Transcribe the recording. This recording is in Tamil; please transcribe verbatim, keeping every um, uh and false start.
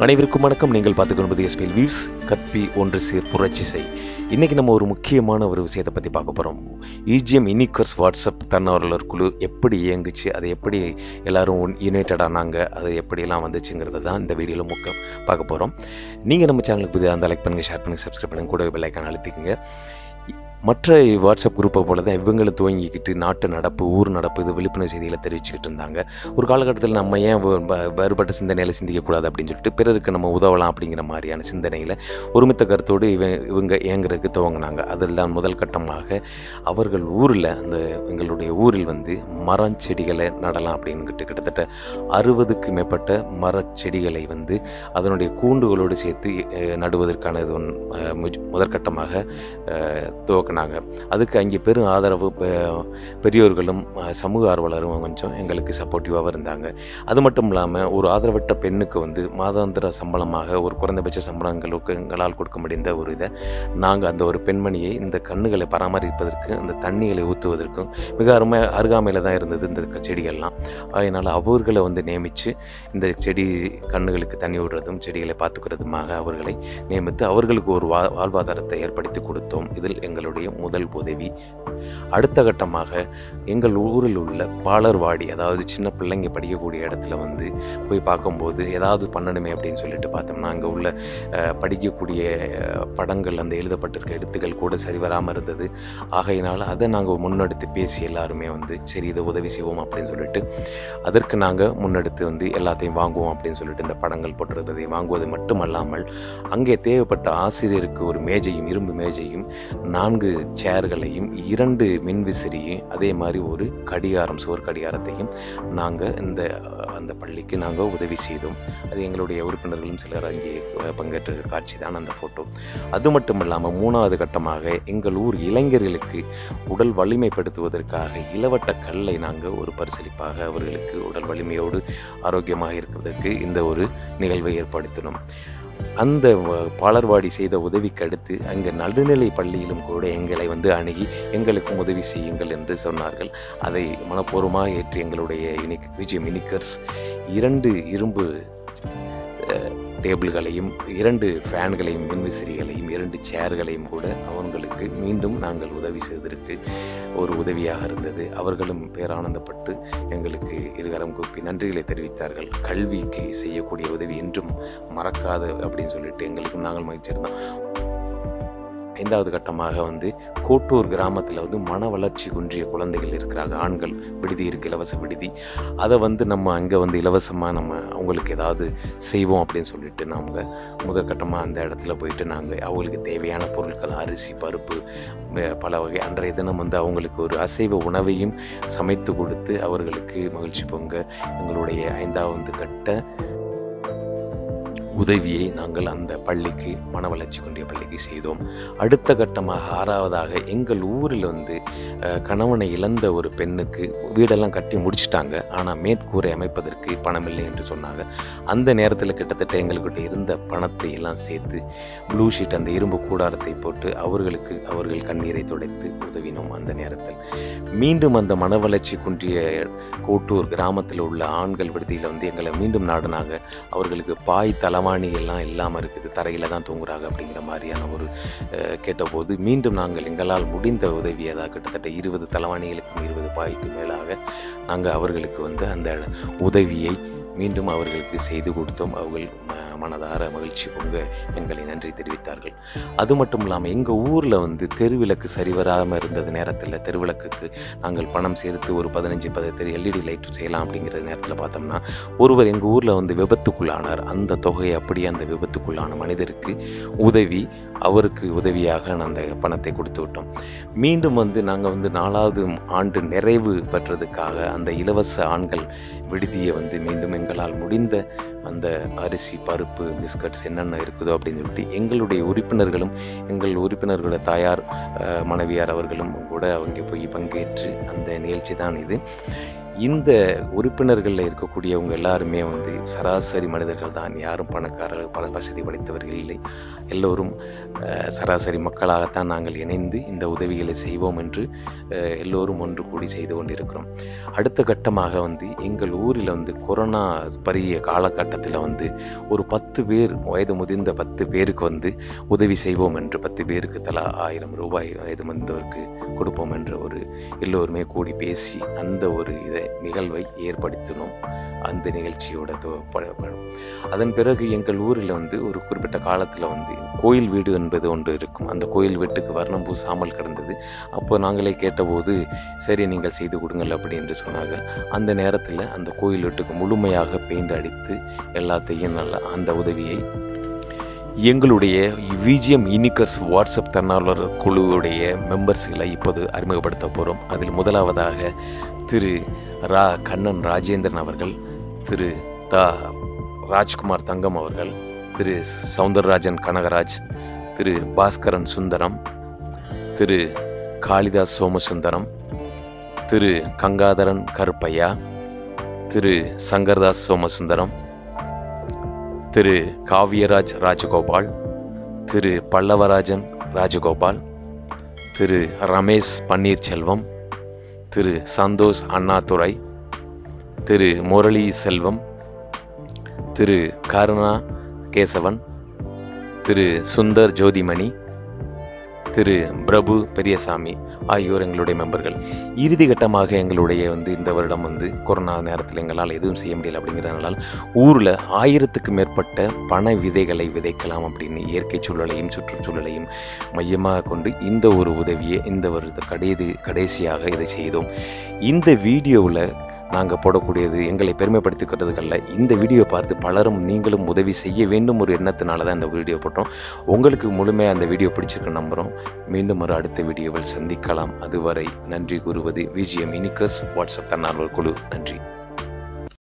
அனைவருக்கும் வணக்கம். நீங்கள் பார்த்துக்கொள்வது எஸ் பி எல் வியூஸ் கற்பி ஒன்று சீர் புரட்சி செய். இன்றைக்கி நம்ம ஒரு முக்கியமான ஒரு விஷயத்தை பற்றி பார்க்க போகிறோம். ஈஜிஎம் இனிக்கர்ஸ் வாட்ஸ்அப் தன்னார்வலர் குழு எப்படி இயங்குச்சு, அதை எப்படி எல்லோரும் யுனைட்டட் ஆனாங்க, அது எப்படியெல்லாம் வந்துச்சுங்கிறது தான் இந்த வீடியோவில் முக்கியம் பார்க்க போகிறோம். நீங்கள் நம்ம சேனலுக்கு புதிய அந்த லைக் பண்ணுங்கள், ஷேர் பண்ணுங்கள், சப்ஸ்கிரைப் பண்ணுங்கள், கூட பெல் ஐக்கான் அழுத்திக்கங்க. மற்ற வாட்ஸ்அப் குரூப்பை போல தான் இவங்களும் துவங்கிக்கிட்டு நாட்டு நடப்பு, ஊர் நடப்பு, இது விழிப்புணர்வு செய்திகளை தெரிவிச்சுக்கிட்டு இருந்தாங்க. ஒரு காலகட்டத்தில் நம்ம ஏன் வேறுபட்ட சிந்தனையில் சிந்திக்கக்கூடாது அப்படின்னு சொல்லிட்டு பிறருக்கு நம்ம உதவலாம் அப்படிங்கிற மாதிரியான சிந்தனையில் ஒருமித்த கருத்தோடு இவ இவங்க இயங்குறதுக்கு துவங்கினாங்க. அதில் தான் முதல் கட்டமாக அவர்கள் ஊரில், அந்த எங்களுடைய ஊரில் வந்து மரம் செடிகளை நடலாம் அப்படின்னுக்கிட்டு கிட்டத்தட்ட அறுபதுக்கு மேற்பட்ட மரச்செடிகளை வந்து அதனுடைய கூண்டுகளோடு சேர்த்து நடுவதற்கான இது முதற்கட்டமாக துவக்க நாங்க அதுக்கு அங்கே பெரும் ஆதரவு பெரியோர்களும் சமூக ஆர்வலரும் கொஞ்சம் எங்களுக்கு சப்போர்ட்டிவாக இருந்தாங்க. அது மட்டும் இல்லாமல் ஒரு ஆதரவற்ற பெண்ணுக்கு வந்து மாதாந்திர சம்பளமாக ஒரு குறைந்தபட்ச சம்பளங்களுக்கு எங்களால் கொடுக்க முடிந்த ஒரு இதை நாங்கள் அந்த ஒரு பெண்மணியை இந்த கண்ணுகளை பராமரிப்பதற்கு, அந்த தண்ணிகளை ஊற்றுவதற்கும் மிக அருமை அருகாமையில் தான் இருந்தது இந்த செடிகள்லாம். அதனால் அவர்களை வந்து நியமித்து இந்த செடி கண்ணுகளுக்கு தண்ணி விடுறதும் செடிகளை பார்த்துக்கிறதுமாக அவர்களை நியமித்து அவர்களுக்கு ஒரு வா வாழ்வாதாரத்தை ஏற்படுத்தி கொடுத்தோம். இதில் எங்களுடைய முதல் உதவி. அடுத்த கட்டமாக எங்கள் ஊரில் உள்ள பாலர்வாடி, அதாவது சின்ன பிள்ளைங்க படிக்கக்கூடிய இடத்துல வந்து போய் பார்க்கும்போது ஏதாவது பண்ணணுமே அப்படின்னு சொல்லிட்டு பார்த்தோம்னா அங்கே உள்ள படிக்கக்கூடிய படங்கள், அந்த எழுதப்பட்டிருக்க எழுத்துக்கள் கூட சரிவராமல் இருந்தது. ஆகையினால் அதை நாங்கள் முன்னெடுத்து பேசி எல்லாருமே வந்து சரி இதை உதவி செய்வோம் அப்படின்னு சொல்லிட்டு அதற்கு நாங்கள் முன்னெடுத்து வந்து எல்லாத்தையும் வாங்குவோம் அப்படின்னு சொல்லிட்டு இந்த படங்கள் போட்டிருந்ததை வாங்குவது மட்டுமல்லாமல் அங்கே தேவைப்பட்ட ஆசிரியருக்கு ஒரு மேஜையும், இரும்பு மேஜையும், நான்கு சேர்களையும், இரண்டு மின்விசிறியும், அதே மாதிரி ஒரு கடிகாரம், சுவர் கடிகாரத்தையும் நாங்கள் இந்த அந்த பள்ளிக்கு நாங்கள் உதவி செய்தோம். அது எங்களுடைய உறுப்பினர்களும் சிலர் அங்கே பங்கேற்ற காட்சி தான் அந்த ஃபோட்டோ. அது மட்டும் இல்லாமல் மூணாவது கட்டமாக எங்கள் ஊர் இளைஞர்களுக்கு உடல் வலிமைப்படுத்துவதற்காக இளவட்ட கல்லை நாங்கள் ஒரு பரிசளிப்பாக அவர்களுக்கு உடல் வலிமையோடு ஆரோக்கியமாக இருப்பதற்கு இந்த ஒரு நிகழ்வை ஏற்படுத்தினோம். அந்த பாலர்வாடி செய்த உதவிக்கு அடுத்து அங்கே நடுநிலை பள்ளியிலும் கூட எங்களை வந்து அணுகி எங்களுக்கும் உதவி செய்யுங்கள் என்று சொன்னார்கள். அதை மனப்பூர்வமாக ஏற்று எங்களுடைய யூனிக் விஜயம் யூனிக்கர்ஸ் இரண்டு இரும்பு டேபிள்களையும், இரண்டு ஃபேன்களையும், மின்விசிறிகளையும், இரண்டு சேர்களையும் கூட அவங்களுக்கு மீண்டும் நாங்கள் உதவி செய்வதற்கு ஒரு உதவியாக இருந்தது. அவர்களும் பேரானந்தப்பட்டு எங்களுக்கு இருகரம் கூப்பி நன்றிகளை தெரிவித்தார்கள். கல்விக்கு செய்யக்கூடிய உதவி என்றும் மறக்காது அப்படின்னு சொல்லிட்டு எங்களுக்கும் நாங்கள் மகிழ்ச்சி இருந்தோம். ஐந்தாவது கட்டமாக வந்து கோட்டூர் கிராமத்தில் வந்து மன வளர்ச்சி குன்றிய குழந்தைகள் இருக்கிறாங்க. ஆண்கள் விடுதி இருக்குது, இலவச விடுதி. அதை வந்து நம்ம அங்கே வந்து இலவசமாக நம்ம அவங்களுக்கு ஏதாவது செய்வோம் அப்படின்னு சொல்லிட்டு நாங்கள் முதற்கட்டமாக அந்த இடத்துல போயிட்டு நாங்கள் அவங்களுக்கு தேவையான பொருட்கள், அரிசி, பருப்பு, பல வகை அன்றைய தினம் வந்து அவங்களுக்கு ஒரு அசைவ உணவையும் சமைத்து கொடுத்து அவர்களுக்கு மகிழ்ச்சி பொங்க எங்களுடைய ஐந்தாவது கட்ட உதவியை நாங்கள் அந்த பள்ளிக்கு, மன வளர்ச்சி குன்றிய பள்ளிக்கு செய்தோம். அடுத்த கட்டமாக ஆறாவதாக எங்கள் ஊரில் வந்து கணவனை இழந்த ஒரு பெண்ணுக்கு வீடெல்லாம் கட்டி முடிச்சிட்டாங்க. ஆனால் மேற்கூரை அமைப்பதற்கு பணம் இல்லை என்று சொன்னாங்க. அந்த நேரத்தில் கிட்டத்தட்ட எங்கள்கிட்ட இருந்த பணத்தை எல்லாம் சேர்த்து ப்ளூ ஷீட், அந்த இரும்பு கூடாரத்தை போட்டு அவர்களுக்கு அவர்கள் கண்ணீரை துடைத்து உதவினோம். அந்த நேரத்தில் மீண்டும் அந்த மன வளர்ச்சி குன்றிய கோட்டூர் கிராமத்தில் உள்ள ஆண்கள் விடுதியில் வந்து எங்களை மீண்டும் நாடினாங்க. அவர்களுக்கு பாய் தளவாணி எல்லாம் இல்லாமல் இருக்குது, தரையில் தான் தூங்குறாங்க அப்படிங்கிற மாதிரியான ஒரு கேட்டபோது மீண்டும் நாங்கள் எங்களால் முடிந்த உதவி, அதாவது கிட்டத்தட்ட இருபது தளவாணிகளுக்கும் இருபது பாய்க்கு மேலாக நாங்கள் அவர்களுக்கு வந்து அந்த உதவியை மீண்டும் அவர்களுக்கு செய்து கொடுத்தோம். அவர்கள் மனதார மகிழ்ச்சி பொங்க எங்களை நன்றி தெரிவித்தார்கள். அது மட்டும் இல்லாமல் எங்கள் ஊரில் வந்து தெருவிளக்கு சரிவராமல் இருந்தது நேரத்தில் தெருவிளக்குக்கு நாங்கள் பணம் சேர்த்து ஒரு பதினஞ்சு பதத்தெரு எல்இடி லைட் செய்யலாம் அப்படிங்கிற நேரத்தில் பார்த்தோம்னா ஒருவர் எங்கள் ஊரில் வந்து விபத்துக்குள்ளானார். அந்த தொகையை அப்படியே அந்த விபத்துக்குள்ளான மனிதருக்கு உதவி, அவருக்கு உதவியாக அந்த பணத்தை கொடுத்து விட்டோம். மீண்டும் வந்து நாங்கள் வந்து நாலாவது ஆண்டு நிறைவு பெற்றதுக்காக அந்த இலவச ஆண்கள் விடுதியை வந்து மீண்டும் எங்களால் முடிந்த அந்த அரிசி, பருப்பு, பிஸ்கட்ஸ் என்னென்ன இருக்குதோ அப்படின்னு சொல்லிட்டு எங்களுடைய உறுப்பினர்களும், எங்கள் உறுப்பினர்களோட தாயார், மனைவியார் அவர்களும் கூட அவங்க போய் பங்கேற்று அந்த நிகழ்ச்சி தான் இது. இந்த உறுப்பினர்களில் இருக்கக்கூடியவங்க எல்லாருமே வந்து சராசரி மனிதர்கள் தான். யாரும் பணக்காரர்கள், பல வசதி படைத்தவர்கள் இல்லை. எல்லோரும் சராசரி மக்களாகத்தான் நாங்கள் இணைந்து இந்த உதவிகளை செய்வோம் என்று எல்லோரும் ஒன்று கூடி செய்து கொண்டிருக்கிறோம். அடுத்த கட்டமாக வந்து எங்கள் ஊரில் வந்து கொரோனா பரிய காலகட்டத்தில் வந்து ஒரு பத்து பேர், வயது முதிர்ந்த பத்து பேருக்கு வந்து உதவி செய்வோம் என்று, பத்து பேருக்கு தலா ஆயிரம் ரூபாய் வயது முதிர்ந்தவருக்கு கொடுப்போம் என்ற ஒரு எல்லோருமே கூடி பேசி அந்த ஒரு இதை நிகழ்வை ஏற்படுத்தினோம். அந்த நிகழ்ச்சியோட பழம் அதன் பிறகு எங்கள் ஊரில் வந்து ஒரு குறிப்பிட்ட காலத்தில் வந்து கோயில் வீடு என்பது ஒன்று இருக்கும். அந்த கோயில் வீட்டுக்கு வர்ணம் பூசாமல் கிடந்தது. அப்போ நாங்களே கேட்டபோது சரி நீங்கள் செய்து கொடுங்கள் அப்படி என்று சொன்னாங்க. அந்த நேரத்தில் அந்த கோயில் வீட்டுக்கு முழுமையாக பெயிண்ட் அடித்து எல்லாத்தையும் நல்லா அந்த உதவியை எங்களுடைய விஜிஎம் யூனிக்கர்ஸ் வாட்ஸ்அப் தன்னார்வலர் குழுவுடைய மெம்பர்ஸ்களை இப்போது அறிமுகப்படுத்த போகிறோம். அதில் முதலாவதாக திரு ரா கண்ணன் ராஜேந்திரன் அவர்கள், திரு தா ராஜ்குமார் தங்கம் அவர்கள், திரு சவுந்தரராஜன் கனகராஜ், திரு பாஸ்கரன் சுந்தரம், திரு காளிதாஸ் சோமசுந்தரம், திரு கங்காதரன் கருப்பையா, திரு சங்கர்தாஸ் சோமசுந்தரம், திரு காவியராஜ் ராஜகோபால், திரு பல்லவராஜன் ராஜகோபால், திரு ரமேஷ் பன்னீர்செல்வம், திரு சந்தோஷ் அண்ணாதுரை, திரு முரளி செல்வம், திரு கருணா கேசவன், திரு சுந்தர் ஜோதிமணி, திரு பிரபு பெரியசாமி ஆகியோர் எங்களுடைய மெம்பர்கள். இறுதி கட்டமாக எங்களுடைய வந்து இந்த வருடம் வந்து கொரோனா நேரத்தில் எங்களால் எதுவும் செய்ய முடியல அப்படிங்கிறதுனால ஊரில் ஆயிரத்துக்கு மேற்பட்ட பண விதைகளை விதைக்கலாம் அப்படின்னு இயற்கை சூழலையும் சுற்றுச்சூழலையும் மையமாக கொண்டு இந்த ஒரு உதவியை இந்த வருட கடைசி கடைசியாக இதை செய்தோம். இந்த வீடியோவில் நாங்கள் போடக்கூடியது எங்களை பெருமைப்படுத்திக்கிறதுக்கல்ல. இந்த வீடியோ பார்த்து பலரும் நீங்களும் உதவி செய்ய வேண்டும் ஒரு எண்ணத்தினால தான் இந்த வீடியோ போட்டோம். உங்களுக்கு முழுமையாக அந்த வீடியோ பிடிச்சிருக்க நம்புகிறோம். மீண்டும் ஒரு அடுத்த வீடியோவில் சந்திக்கலாம். அதுவரை நன்றி கூறுவது விஜிஎம் யூனிக்கர்ஸ் வாட்ஸ்அப் தன்னார்வலர் குழு. நன்றி.